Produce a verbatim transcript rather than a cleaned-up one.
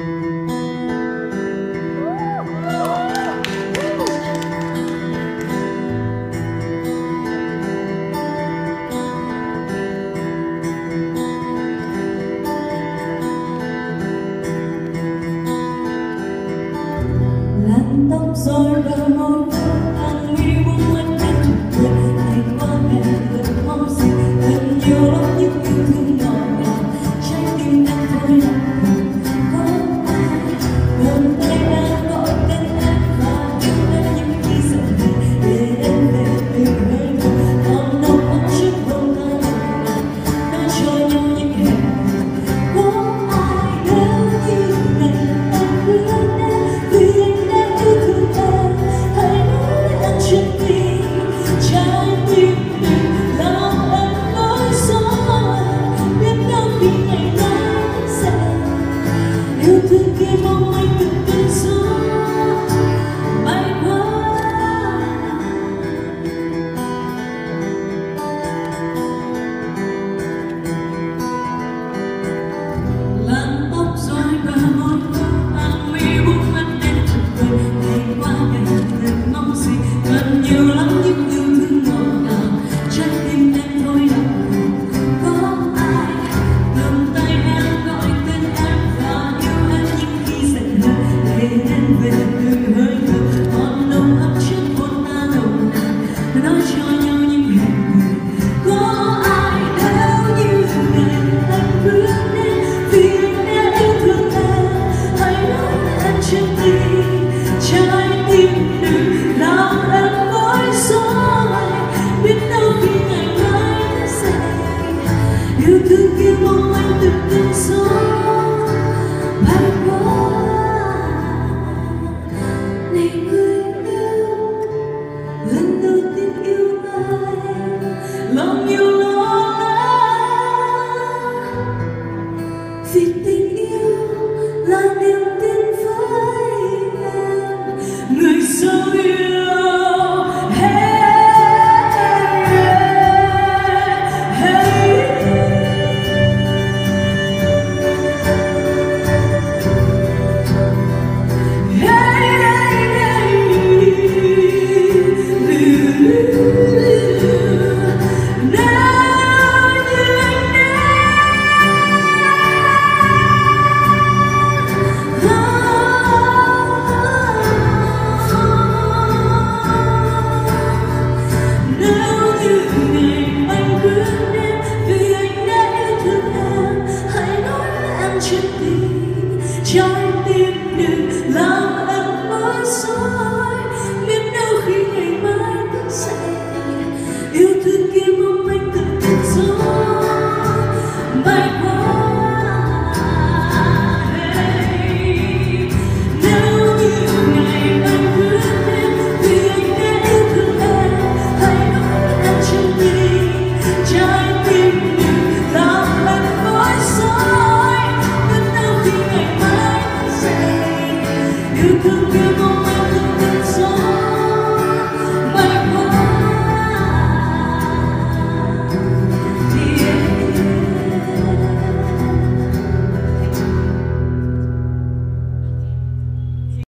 làn tóc rối bờ môi anh nghĩ buông mất hết trọn vẹn ngày qua mẹ được mong gì thật nhiều lắm những yêu thương nhỏ nhặt trái tim đang thôi lòng có ai cầm tay đang gọi tên em và yêu em những khi giận hờn để em về tình hơi thở còn đâu ấm trước hôn ta nồng nàn nói cho nhau những hẹn hò có ai nếu như ngày em cứ đến vì anh đã yêu thương em hãy nói với anh chuyện tình trái tim mình làm em nỗi sợ biết đâu khi ngày mai sẽ yêu thương kia mong anh từng cơn gió bay qua. Làn tóc rối bờ môi anh mi buông mắt đến thật quên ngày qua ngày từng mong gì cần nhiều lắm những yêu thương ngọt ngào trái tim em thôi lòng có ai cầm tay em gọi tên em và yêu em những khi giận hờn để em về từng hơi thở còn đâu ấm trước hôn ta nồng nàn nói cho nhau những hẹn hò có ai nếu như ngày anh bước đến vì anh đã yêu thương em hãy nói với em chuyện tình trái tim đừng làm em mỏi rối biết đâu khi ngày mai sẽ yêu thương kia mong anh từng cơn gió bay qua. Này người yêu lần đầu tiên yêu ai lòng nhiều lo lắng vì tình yêu là niềm tin với em người dấu yêu. Trái tim